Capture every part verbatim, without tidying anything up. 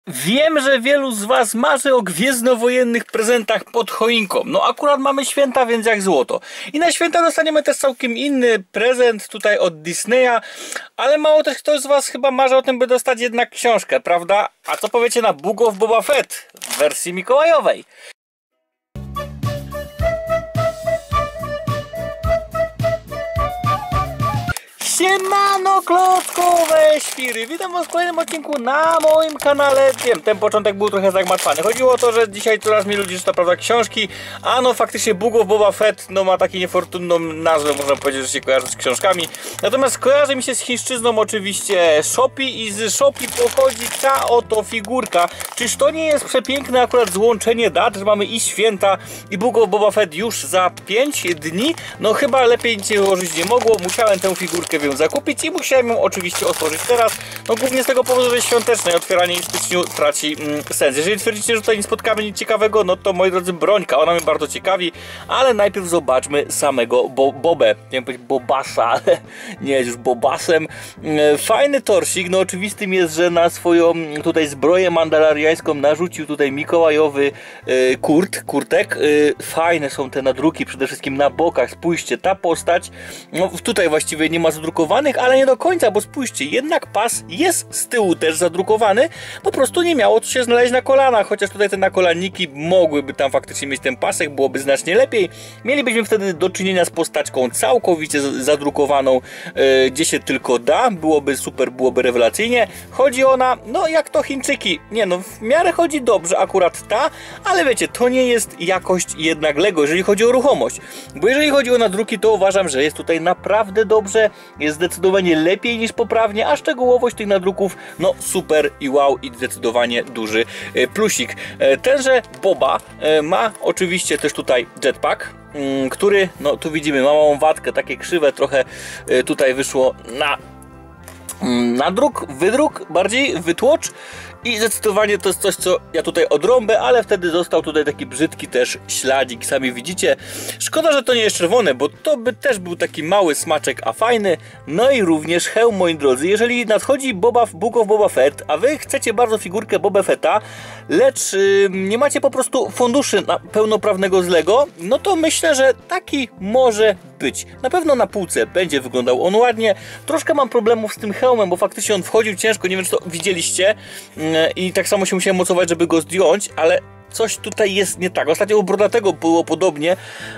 Wiem, że wielu z was marzy o gwiezdnowojennych prezentach pod choinką. No akurat mamy święta, więc jak złoto. I na święta dostaniemy też całkiem inny prezent tutaj od Disneya. Ale mało też ktoś z was chyba marzy o tym, by dostać jednak książkę, prawda? A co powiecie na Book of Boba Fett w wersji mikołajowej? Siemano klockowe świry, witam was w kolejnym odcinku na moim kanale. Wiem, ten początek był trochę zagmatwany. Chodziło o to, że dzisiaj coraz mniej ludzi czyta, prawda, książki. A no faktycznie Book of Boba Fett no ma taką niefortunną nazwę, można powiedzieć, że się kojarzy z książkami. Natomiast kojarzy mi się z chińszczyzną oczywiście Shopee i z Shopee pochodzi ta oto figurka. Czyż to nie jest przepiękne akurat złączenie dat, że mamy i święta i Book of Boba Fett już za pięć dni? No chyba lepiej nic się ułożyć nie mogło, musiałem tę figurkę ją zakupić i musiałem ją oczywiście otworzyć teraz. No głównie z tego powodu, że jest świąteczne i otwieranie jej w styczniu traci mm, sens. Jeżeli twierdzicie, że tutaj nie spotkamy nic ciekawego, no to moi drodzy, brońka, ona mnie bardzo ciekawi, ale najpierw zobaczmy samego bo Bobę. Chciałem powiedzieć Bobasa, ale nie jest już Bobasem. Fajny torsik, no oczywistym jest, że na swoją tutaj zbroję mandaloriańską narzucił tutaj mikołajowy y, kurt, kurtek. Y, fajne są te nadruki, przede wszystkim na bokach, spójrzcie, ta postać, no tutaj właściwie nie ma zadrukowanych, ale nie do końca, bo spójrzcie, jednak pas jest z tyłu też zadrukowany, po prostu nie miało co się znaleźć na kolanach, chociaż tutaj te nakolanniki mogłyby tam faktycznie mieć ten pasek, byłoby znacznie lepiej. Mielibyśmy wtedy do czynienia z postaczką całkowicie zadrukowaną, yy, gdzie się tylko da, byłoby super, byłoby rewelacyjnie. Chodzi ona, no jak to Chińczyki, nie no, w miarę chodzi dobrze akurat ta, ale wiecie, to nie jest jakość jednak Lego, jeżeli chodzi o ruchomość, bo jeżeli chodzi o nadruki, to uważam, że jest tutaj naprawdę dobrze, jest zdecydowanie lepiej niż poprawnie, a szczegółowość tych nadruków, no super i wow, i zdecydowanie duży plusik. Tenże Boba ma oczywiście też tutaj jetpack, który, no tu widzimy, ma małą wadkę, takie krzywe trochę tutaj wyszło na nadruk, wydruk, bardziej wytłocz. I zdecydowanie to jest coś, co ja tutaj odrąbę, ale wtedy został tutaj taki brzydki też śladzik, sami widzicie. Szkoda, że to nie jest czerwone, bo to by też był taki mały smaczek, a fajny. No i również hełm, moi drodzy, jeżeli nadchodzi Boba, Book of Boba Fett, a wy chcecie bardzo figurkę Boba Fetta, lecz yy, nie macie po prostu funduszy na pełnoprawnego z Lego, no to myślę, że taki może być. Na pewno na półce będzie wyglądał on ładnie. Troszkę mam problemów z tym hełmem, bo faktycznie on wchodził ciężko, nie wiem, czy to widzieliście. I tak samo się musiałem mocować, żeby go zdjąć, ale coś tutaj jest nie tak. Ostatnio u Brodatego było podobnie, e,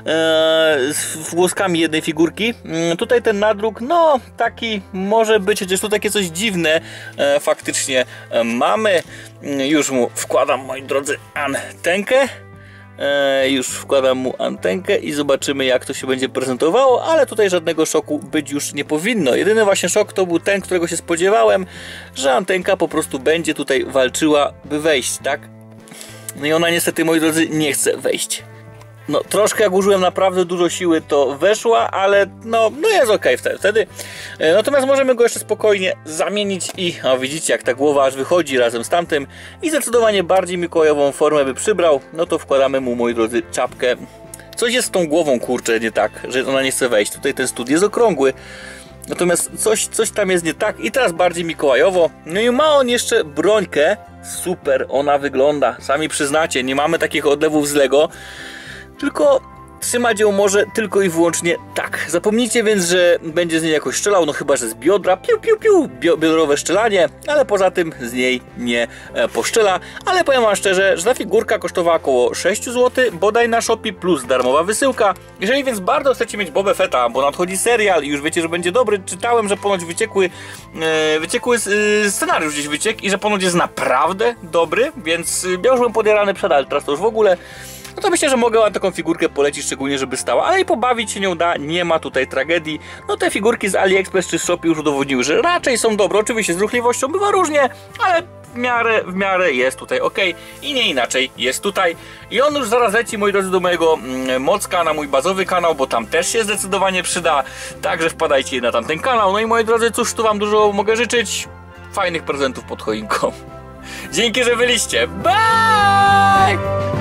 z włoskami jednej figurki. E, tutaj ten nadruk, no taki może być, chociaż tu takie coś dziwne e, faktycznie e, mamy. E, już mu wkładam, moi drodzy, antenkę. E, już wkładam mu antenkę i zobaczymy, jak to się będzie prezentowało, ale tutaj żadnego szoku być już nie powinno. Jedyny właśnie szok to był ten, którego się spodziewałem, że antenka po prostu będzie tutaj walczyła, by wejść, tak? No i ona niestety, moi drodzy, nie chce wejść. No troszkę jak użyłem naprawdę dużo siły, to weszła, ale no, no jest ok wtedy, wtedy. Natomiast możemy go jeszcze spokojnie zamienić i a widzicie, jak ta głowa aż wychodzi razem z tamtym i zdecydowanie bardziej mikołajową formę by przybrał. No to wkładamy mu, moi drodzy, czapkę. Coś jest z tą głową, kurczę, nie tak, że ona nie chce wejść. Tutaj ten stód jest okrągły, natomiast coś, coś tam jest nie tak i teraz bardziej mikołajowo. No i ma on jeszcze brońkę. Super ona wygląda, sami przyznacie, nie mamy takich odlewów z Lego, tylko trzymać ją może tylko i wyłącznie tak. Zapomnijcie więc, że będzie z niej jakoś strzelał, no chyba że z biodra, piu piu piu, biodrowe strzelanie, ale poza tym z niej nie e, poszczela. Ale powiem wam szczerze, że ta figurka kosztowała około sześć złotych, bodaj na Shopee, plus darmowa wysyłka. Jeżeli więc bardzo chcecie mieć Boba Fetta, bo nadchodzi serial i już wiecie, że będzie dobry, czytałem, że ponoć wyciekły, e, wyciekły e, scenariusz gdzieś wyciekł i że ponoć jest naprawdę dobry, więc ja już byłem podjarany przed Altras, to już w ogóle. No to myślę, że mogę wam taką figurkę polecić, szczególnie żeby stała, ale i pobawić się nią da, nie ma tutaj tragedii. No te figurki z AliExpress czy z Shopee już udowodniły, że raczej są dobre, oczywiście z ruchliwością bywa różnie, ale w miarę, w miarę jest tutaj ok i nie inaczej jest tutaj. I on już zaraz leci, moi drodzy, do mojego mm, Mocka, na mój bazowy kanał, bo tam też się zdecydowanie przyda, także wpadajcie na tamten kanał. No i moi drodzy, cóż tu wam dużo mogę życzyć? Fajnych prezentów pod choinką. Dzięki, że byliście. Bye!